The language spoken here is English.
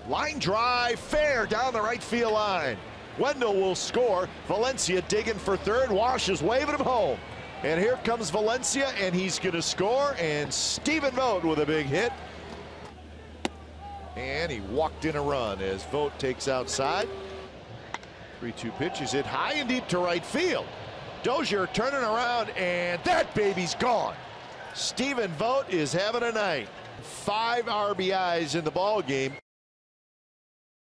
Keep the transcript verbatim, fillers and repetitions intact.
Line drive, fair down the right field line. Wendell will score. Valencia digging for third. Wash is waving him home. And here comes Valencia, and he's going to score. And Stephen Vogt with a big hit. And he walked in a run as Vogt takes outside. three two pitch is hit high and deep to right field. Dozier turning around, and that baby's gone. Stephen Vogt is having a night. Five R B Is in the ball game.